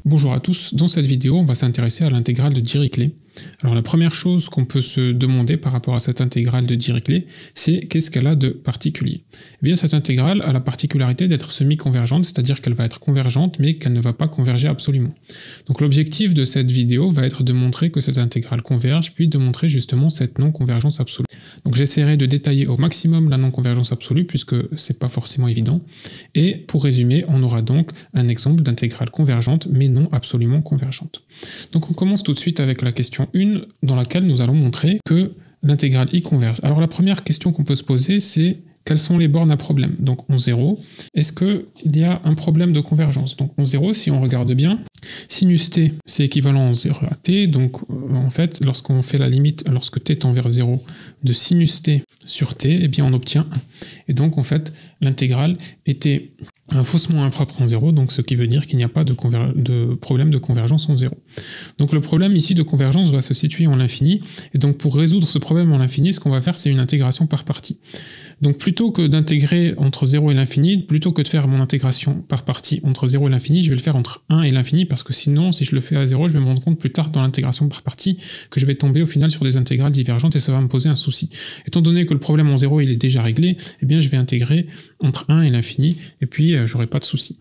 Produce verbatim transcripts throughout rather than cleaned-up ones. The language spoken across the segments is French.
Bonjour à tous, dans cette vidéo on va s'intéresser à l'intégrale de Dirichlet. Alors la première chose qu'on peut se demander par rapport à cette intégrale de Dirichlet, c'est qu'est-ce qu'elle a de particulier? Eh bien cette intégrale a la particularité d'être semi-convergente, c'est-à-dire qu'elle va être convergente mais qu'elle ne va pas converger absolument. Donc l'objectif de cette vidéo va être de montrer que cette intégrale converge, puis de montrer justement cette non-convergence absolue. Donc j'essaierai de détailler au maximum la non-convergence absolue puisque c'est pas forcément évident. Et pour résumer, on aura donc un exemple d'intégrale convergente mais non absolument convergente. Donc on commence tout de suite avec la question un dans laquelle nous allons montrer que l'intégrale y converge. Alors la première question qu'on peut se poser, c'est quelles sont les bornes à problème? Donc en zéro, est-ce qu'il y a un problème de convergence? Donc en zéro, si on regarde bien, sinus t c'est équivalent en zéro à t, donc euh, en fait lorsqu'on fait la limite, lorsque t tend vers zéro de sinus t sur t, eh bien on obtient un. Et donc en fait l'intégrale était un faussement impropre en zéro, donc ce qui veut dire qu'il n'y a pas de, de problème de convergence en zéro. Donc le problème ici de convergence va se situer en l'infini, et donc pour résoudre ce problème en l'infini, ce qu'on va faire c'est une intégration par partie. Donc plutôt que d'intégrer entre zéro et l'infini, plutôt que de faire mon intégration par partie entre zéro et l'infini, je vais le faire entre un et l'infini, parce que sinon, si je le fais à zéro, je vais me rendre compte plus tard dans l'intégration par partie que je vais tomber au final sur des intégrales divergentes et ça va me poser un souci. Étant donné que le problème en zéro il est déjà réglé, eh bien je vais intégrer entre un et l'infini, et puis euh, j'aurai pas de souci.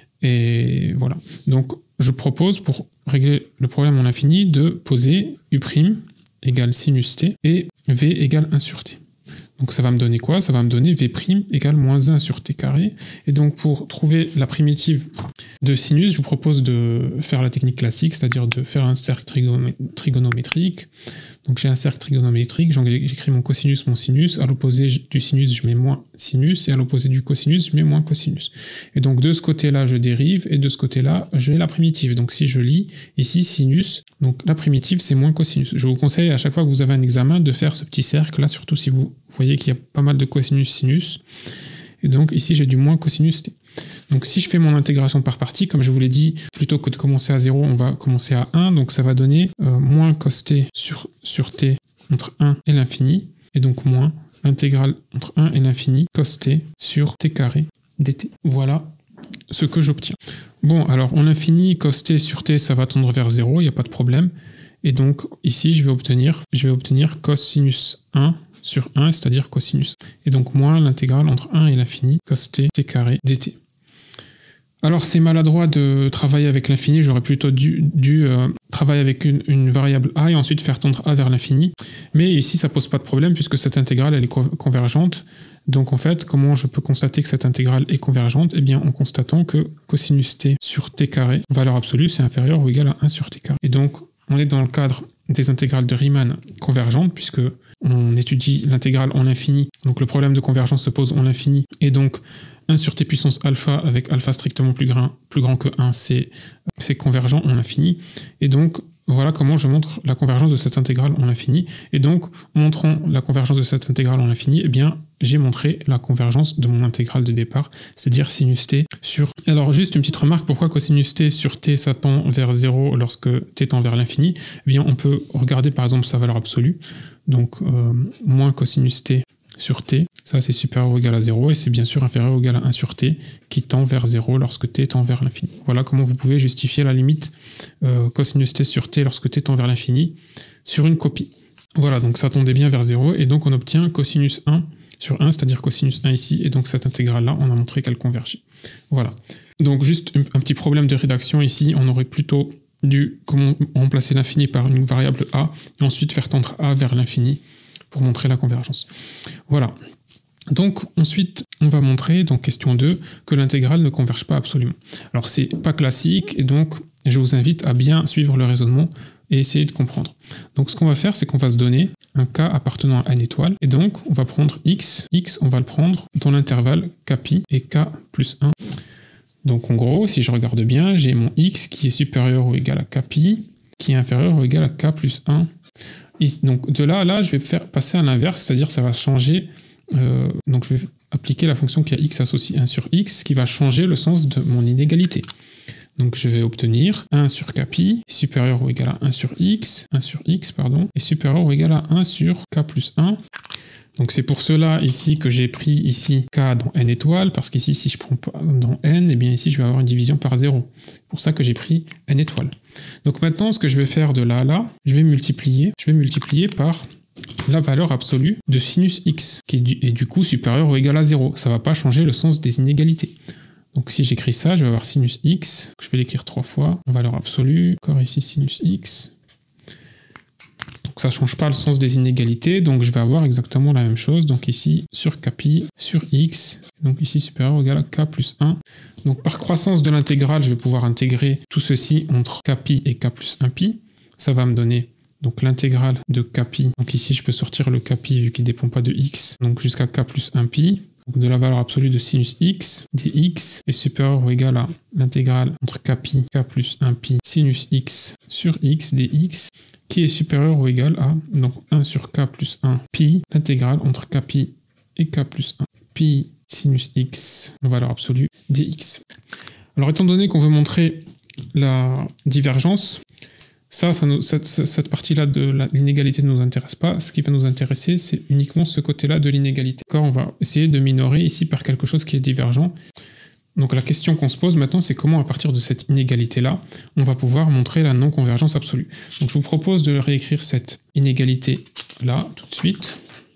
Et voilà. Donc je propose, pour régler le problème en l'infini, de poser u' égale sinus t et v égale un sur t. Donc ça va me donner quoi? Ça va me donner v' égale moins un sur t carré. Et donc pour trouver la primitive de sinus, je vous propose de faire la technique classique, c'est-à-dire de faire un cercle trigonométrique. Donc j'ai un cercle trigonométrique, j'écris mon cosinus, mon sinus, à l'opposé du sinus je mets moins sinus, et à l'opposé du cosinus je mets moins cosinus. Et donc de ce côté-là je dérive, et de ce côté-là j'ai la primitive. Donc si je lis ici sinus, donc la primitive c'est moins cosinus. Je vous conseille à chaque fois que vous avez un examen de faire ce petit cercle là, surtout si vous voyez qu'il y a pas mal de cosinus sinus. Et donc ici j'ai du moins cosinus t. Donc si je fais mon intégration par partie, comme je vous l'ai dit, plutôt que de commencer à zéro, on va commencer à un, donc ça va donner euh, moins cos t sur, sur t entre un et l'infini, et donc moins l'intégrale entre un et l'infini cos t sur t carré dt. Voilà ce que j'obtiens. Bon, alors en l'infini, cos t sur t, ça va tendre vers zéro, il n'y a pas de problème, et donc ici je vais obtenir, je vais obtenir cosinus un sur un, c'est-à-dire cosinus. Et donc moins l'intégrale entre un et l'infini cos t t carré dt. Alors c'est maladroit de travailler avec l'infini, j'aurais plutôt dû, dû euh, travailler avec une, une variable a et ensuite faire tendre a vers l'infini. Mais ici ça pose pas de problème puisque cette intégrale elle est co convergente. Donc en fait, comment je peux constater que cette intégrale est convergente? Eh bien en constatant que cosinus t sur t carré, valeur absolue, c'est inférieur ou égal à un sur t carré. Et donc on est dans le cadre des intégrales de Riemann convergentes puisque on étudie l'intégrale en l'infini. Donc le problème de convergence se pose en l'infini et donc un sur t puissance alpha avec alpha strictement plus grand, plus grand que un, c'est convergent en l'infini. Et donc, voilà comment je montre la convergence de cette intégrale en l'infini. Et donc, en montrant la convergence de cette intégrale en l'infini, eh bien, j'ai montré la convergence de mon intégrale de départ, c'est-à-dire sinus t sur... Alors, juste une petite remarque, pourquoi cosinus t sur t, ça tend vers zéro lorsque t tend vers l'infini? Eh bien, on peut regarder par exemple sa valeur absolue. Donc, euh, moins cosinus t sur t, ça c'est supérieur ou égal à zéro, et c'est bien sûr inférieur ou égal à un sur t, qui tend vers zéro lorsque t tend vers l'infini. Voilà comment vous pouvez justifier la limite euh, cosinus t sur t lorsque t tend vers l'infini sur une copie. Voilà, donc ça tendait bien vers zéro, et donc on obtient cosinus un sur un, c'est-à-dire cosinus un ici, et donc cette intégrale-là, on a montré qu'elle convergeait. Voilà. Donc juste un petit problème de rédaction ici, on aurait plutôt dû remplacer l'infini par une variable a, et ensuite faire tendre a vers l'infini, pour montrer la convergence. Voilà. Donc ensuite, on va montrer, dans question deux, que l'intégrale ne converge pas absolument. Alors c'est pas classique, et donc je vous invite à bien suivre le raisonnement et essayer de comprendre. Donc ce qu'on va faire, c'est qu'on va se donner un k appartenant à n étoile, et donc on va prendre x, x on va le prendre dans l'intervalle kpi et k plus un. Donc en gros, si je regarde bien, j'ai mon x qui est supérieur ou égal à kpi, qui est inférieur ou égal à k plus un. Donc de là à là, je vais faire passer à l'inverse, c'est-à-dire ça va changer, euh, donc je vais appliquer la fonction qui a x associe un sur x, qui va changer le sens de mon inégalité. Donc je vais obtenir un sur kpi, supérieur ou égal à un sur x, un sur x, pardon, et supérieur ou égal à un sur k plus un. Donc c'est pour cela ici que j'ai pris ici k dans n étoiles, parce qu'ici si je prends pas dans n, et bien ici je vais avoir une division par zéro. C'est pour ça que j'ai pris n étoiles. Donc maintenant ce que je vais faire de là à là, je vais multiplier, je vais multiplier par la valeur absolue de sinus x, qui est du, est du coup supérieur ou égal à zéro. Ça ne va pas changer le sens des inégalités. Donc si j'écris ça, je vais avoir sinus x, je vais l'écrire trois fois, en valeur absolue, encore ici sinus x. Donc ça ne change pas le sens des inégalités, donc je vais avoir exactement la même chose. Donc ici, sur kpi, sur x, donc ici supérieur ou égal à k plus un. Donc par croissance de l'intégrale, je vais pouvoir intégrer tout ceci entre kpi et k plus un pi. Ça va me donner donc l'intégrale de kpi. Donc ici, je peux sortir le kpi vu qu'il ne dépend pas de x, donc jusqu'à k plus un pi. Donc de la valeur absolue de sinus x, dx est supérieur ou égal à l'intégrale entre kpi, k plus un pi, sinus x sur x, dx, qui est supérieur ou égal à donc un sur k plus un pi, l'intégrale entre kpi et k plus un pi sinus x, en valeur absolue, dx. Alors étant donné qu'on veut montrer la divergence, Ça, ça nous, cette, cette partie-là de l'inégalité ne nous intéresse pas. Ce qui va nous intéresser, c'est uniquement ce côté-là de l'inégalité. On va essayer de minorer ici par quelque chose qui est divergent. Donc la question qu'on se pose maintenant, c'est comment à partir de cette inégalité-là, on va pouvoir montrer la non-convergence absolue. Donc je vous propose de réécrire cette inégalité-là tout de suite.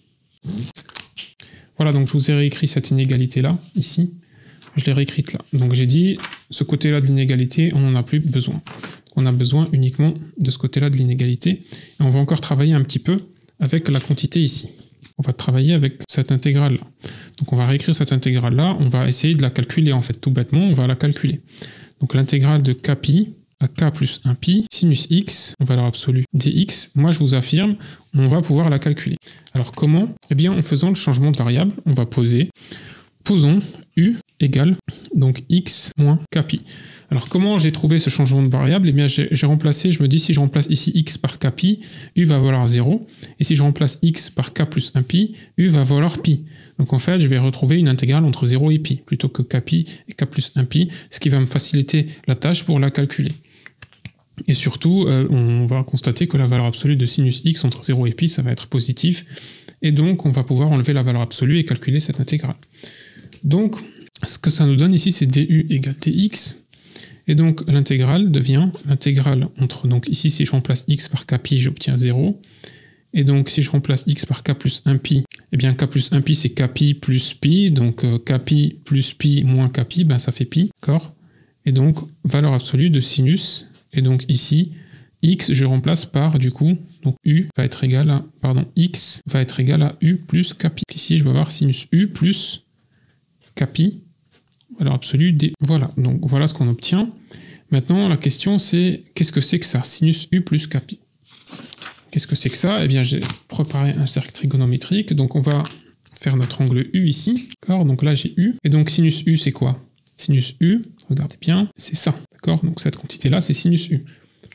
Voilà, donc je vous ai réécrit cette inégalité-là, ici. Je l'ai réécrite là. Donc j'ai dit, ce côté-là de l'inégalité, on n'en a plus besoin. On a besoin uniquement de ce côté-là de l'inégalité. Et on va encore travailler un petit peu avec la quantité ici. On va travailler avec cette intégrale-là. Donc on va réécrire cette intégrale-là, on va essayer de la calculer en fait, tout bêtement, on va la calculer. Donc l'intégrale de kpi à k plus un pi, sinus x, en valeur absolue dx, moi je vous affirme, on va pouvoir la calculer. Alors comment? Eh bien en faisant le changement de variable, on va poser, posons u égale donc x moins kpi. Alors comment j'ai trouvé ce changement de variable? Eh bien j'ai remplacé, je me dis si je remplace ici x par kpi, u va valoir zéro, et si je remplace x par k plus un pi, u va valoir pi. Donc en fait je vais retrouver une intégrale entre zéro et pi, plutôt que kpi et k plus un pi, ce qui va me faciliter la tâche pour la calculer. Et surtout, euh, on va constater que la valeur absolue de sinus x entre zéro et pi, ça va être positif, et donc on va pouvoir enlever la valeur absolue et calculer cette intégrale. Donc ce que ça nous donne ici, c'est du égale dx, et donc l'intégrale devient l'intégrale entre, donc ici si je remplace x par kpi, j'obtiens zéro, et donc si je remplace x par k plus un pi, eh bien k plus un pi c'est kpi plus pi, donc euh, kpi plus pi moins kpi, ben ça fait pi, d'accord? Et donc valeur absolue de sinus, et donc ici, x je remplace par du coup, donc u va être égal à, pardon, x va être égal à u plus kpi. Ici je vais avoir sinus u plus kpi, valeur absolue d. Voilà, donc voilà ce qu'on obtient. Maintenant la question c'est, qu'est-ce que c'est que ça, sinus u plus kpi? Qu'est-ce que c'est que ça? Eh bien j'ai préparé un cercle trigonométrique, donc on va faire notre angle u ici, d'accord? Donc là j'ai u, et donc sinus u c'est quoi? Sinus u, regardez bien, c'est ça, d'accord? Donc cette quantité-là, c'est sinus u.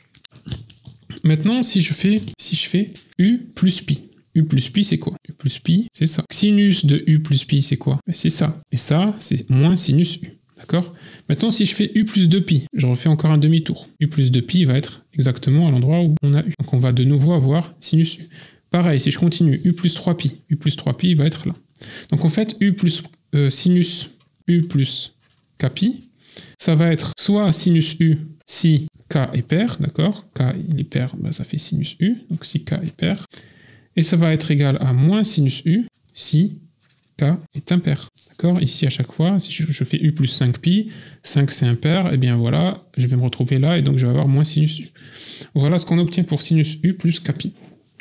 Maintenant, si je fais, si je fais u plus pi, u plus pi, c'est quoi? U plus pi, c'est ça. Sinus de u plus pi, c'est quoi? C'est ça. Et ça, c'est moins sinus u, d'accord? Maintenant, si je fais u plus deux pi, je refais encore un demi-tour. U plus deux pi va être exactement à l'endroit où on a u. Donc on va de nouveau avoir sinus u. Pareil, si je continue, u plus trois pi, u plus trois pi va être là. Donc en fait, u plus euh, sinus u plus kpi, ça va être soit sinus u si k est pair, d'accord? K il est pair, ben ça fait sinus u, donc si k est pair. Et ça va être égal à moins sinus u si k est impair, d'accord? Ici à chaque fois, si je, je fais u plus cinq pi, cinq c'est impair, et bien voilà, je vais me retrouver là, et donc je vais avoir moins sinus u. Voilà ce qu'on obtient pour sinus u plus kpi.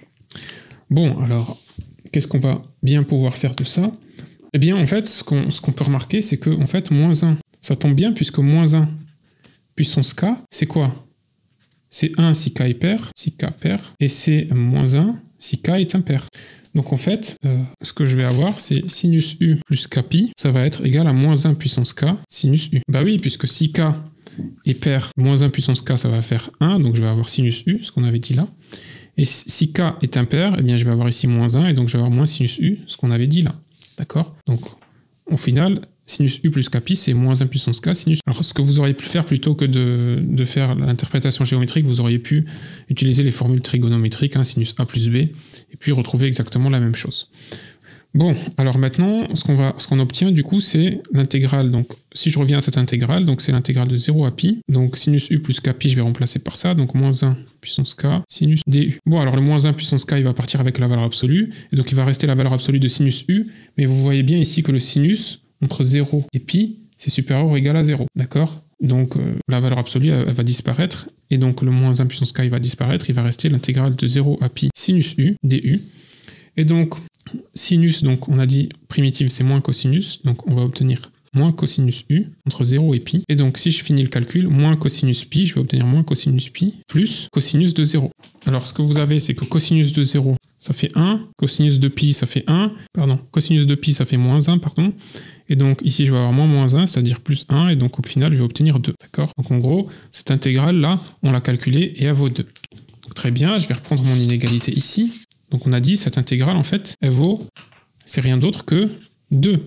Bon, alors, qu'est-ce qu'on va bien pouvoir faire de ça? Eh bien, en fait, ce qu'on ce qu'on peut remarquer, c'est que, en fait, moins un, ça tombe bien, puisque moins un puissance k, c'est quoi? C'est un si k est pair, si k pair, et c'est moins un si k est impair. Donc en fait, euh, ce que je vais avoir, c'est sinus u plus kpi, ça va être égal à moins un puissance k sinus u. Bah oui, puisque si k est pair, moins un puissance k, ça va faire un, donc je vais avoir sinus u, ce qu'on avait dit là. Et si k est impair, eh bien je vais avoir ici moins un, et donc je vais avoir moins sinus u, ce qu'on avait dit là. D'accord? Donc, au final, sinus u plus kpi, c'est moins un puissance k sinus. Alors, ce que vous auriez pu faire, plutôt que de, de faire l'interprétation géométrique, vous auriez pu utiliser les formules trigonométriques, hein, sinus a plus b, et puis retrouver exactement la même chose. Bon, alors maintenant, ce qu'on va, ce qu'on obtient du coup, c'est l'intégrale. Donc, si je reviens à cette intégrale, donc c'est l'intégrale de zéro à pi. Donc, sinus u plus kpi, je vais remplacer par ça. Donc, moins un puissance k, sinus du. Bon, alors le moins un puissance k, il va partir avec la valeur absolue. Et donc, il va rester la valeur absolue de sinus u. Mais vous voyez bien ici que le sinus, entre zéro et pi, c'est supérieur ou égal à zéro. D'accord? Donc, euh, la valeur absolue, elle, elle va disparaître. Et donc, le moins un puissance k, il va disparaître. Il va rester l'intégrale de zéro à pi sinus u, du. Et donc, sinus, donc on a dit primitive, c'est moins cosinus. Donc, on va obtenir moins cosinus u entre zéro et pi. Et donc, si je finis le calcul, moins cosinus pi, je vais obtenir moins cosinus pi plus cosinus de zéro. Alors, ce que vous avez, c'est que cosinus de zéro, ça fait un. Cosinus de pi, ça fait un. Pardon, cosinus de pi, ça fait moins un, pardon. Et donc, ici, je vais avoir moins moins un, c'est-à-dire plus un. Et donc, au final, je vais obtenir deux. D'accord? Donc, en gros, cette intégrale-là, on l'a calculée et elle vaut deux. Donc, très bien, je vais reprendre mon inégalité ici. Donc, on a dit, cette intégrale, en fait, elle vaut, c'est rien d'autre que deux.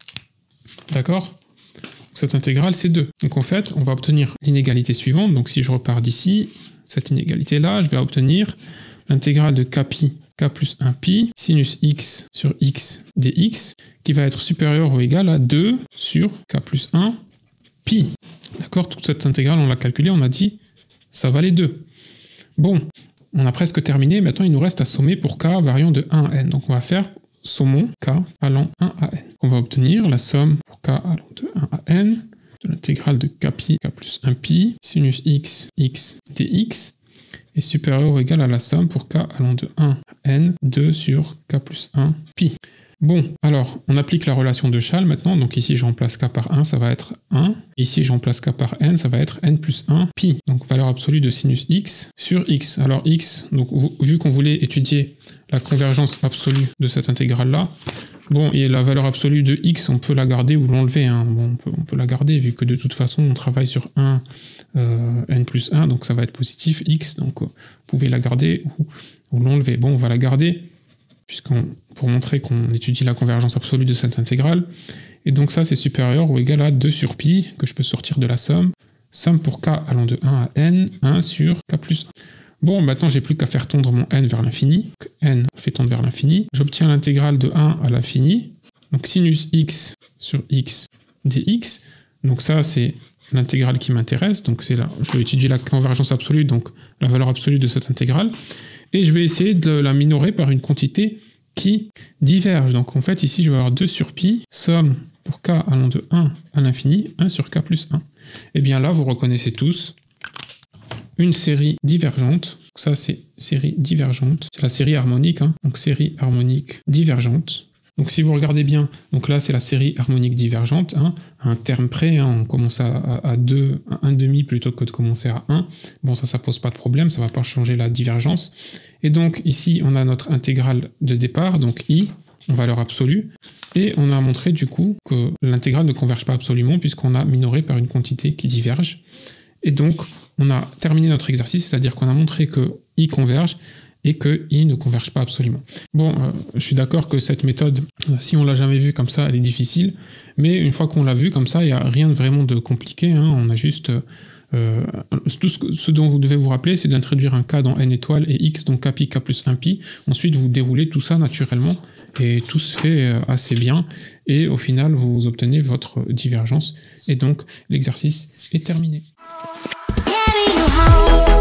D'accord? Cette intégrale, c'est deux. Donc, en fait, on va obtenir l'inégalité suivante. Donc, si je repars d'ici, cette inégalité-là, je vais obtenir l'intégrale de kpi, k plus un pi, sinus x sur x dx, qui va être supérieur ou égal à deux sur k plus un pi. D'accord? Toute cette intégrale, on l'a calculée, on a dit, ça valait deux. Bon, on a presque terminé. Maintenant, il nous reste à sommer pour k variant de un à n. Donc, on va faire sommons k allant un à n. On va obtenir la somme pour k allant de un à n de l'intégrale de kpi, k plus un pi, sinus x, x dx, est supérieur ou égal à la somme pour k allant de un à n, deux sur k plus un pi. Bon, alors, on applique la relation de Chasles maintenant. Donc ici, je remplace k par un, ça va être un. Ici, je remplace k par n, ça va être n plus un pi. Donc, valeur absolue de sinus x sur x. Alors, x, donc vu qu'on voulait étudier la convergence absolue de cette intégrale-là, bon, et la valeur absolue de x, on peut la garder ou l'enlever. Hein. Bon, on peut, on peut la garder, vu que de toute façon, on travaille sur un, euh, n plus un, donc ça va être positif, x. Donc, vous pouvez la garder ou, ou l'enlever. Bon, on va la garder, puisqu'on pour montrer qu'on étudie la convergence absolue de cette intégrale. Et donc ça, c'est supérieur ou égal à deux sur pi, que je peux sortir de la somme. Somme pour k allant de un à n, un sur k plus un. Bon, maintenant, j'ai plus qu'à faire tendre mon n vers l'infini. N fait tendre vers l'infini. J'obtiens l'intégrale de un à l'infini. Donc sinus x sur x dx. Donc ça, c'est l'intégrale qui m'intéresse. Donc c'est là, je vais étudier la convergence absolue, donc la valeur absolue de cette intégrale. Et je vais essayer de la minorer par une quantité qui diverge. Donc en fait, ici, je vais avoir deux sur pi, somme pour k allant de un à l'infini, un sur k plus un. Et bien là, vous reconnaissez tous une série divergente. Ça, c'est série divergente. C'est la série harmonique, hein. Donc série harmonique divergente. Donc si vous regardez bien, donc là c'est la série harmonique divergente, hein, à un terme près, hein, on commence à, à, à deux, à un demi plutôt que de commencer à un. Bon, ça, ça pose pas de problème, ça va pas changer la divergence. Et donc ici, on a notre intégrale de départ, donc i, en valeur absolue, et on a montré du coup que l'intégrale ne converge pas absolument puisqu'on a minoré par une quantité qui diverge. Et donc, on a terminé notre exercice, c'est-à-dire qu'on a montré que i converge, et que i ne converge pas absolument. Bon, euh, je suis d'accord que cette méthode, euh, si on l'a jamais vue comme ça, elle est difficile, mais une fois qu'on l'a vue comme ça, il n'y a rien de vraiment de compliqué, hein, on a juste... Euh, tout ce, ce dont vous devez vous rappeler, c'est d'introduire un k dans n étoiles et x, donc kpi, k plus un pi, ensuite vous déroulez tout ça naturellement, et tout se fait euh, assez bien, et au final vous obtenez votre divergence, et donc l'exercice est terminé.